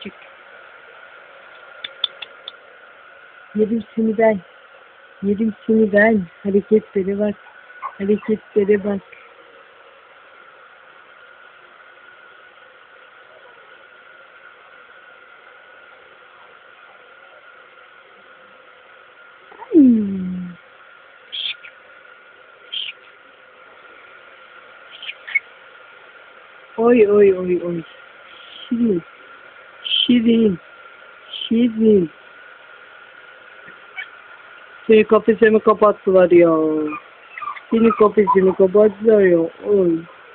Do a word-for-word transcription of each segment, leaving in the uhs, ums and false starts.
Çık. Yedim seni ben. Yedim seni ben. Hareketlere bak. Hareketlere bak. Hmm. Oy oy oy oy. Şirin. Şirin. Şirin. Seni kafesimi kapattılar ya. Seni kafesimi kapattılar ya. Oy.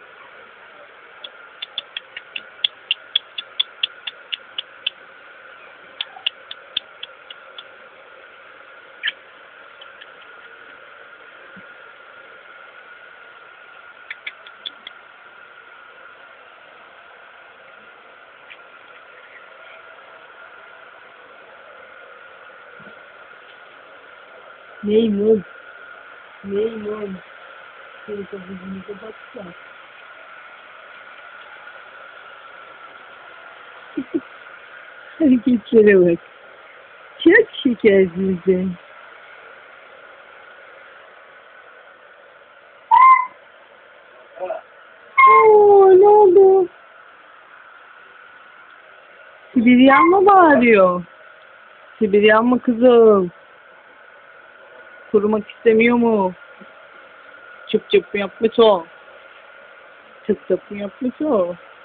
Maymun. Maymun. Seni kafesimi kapattılar. Hareketlere bak. Çok şekersizsin. Oo, ne oldu? Sibiryan mı bağırıyor? Sibiryan mı kızım? Kurumak istemiyor mu? Çıp çıp mı yapmış o? Çıp çıp mı yapmış o?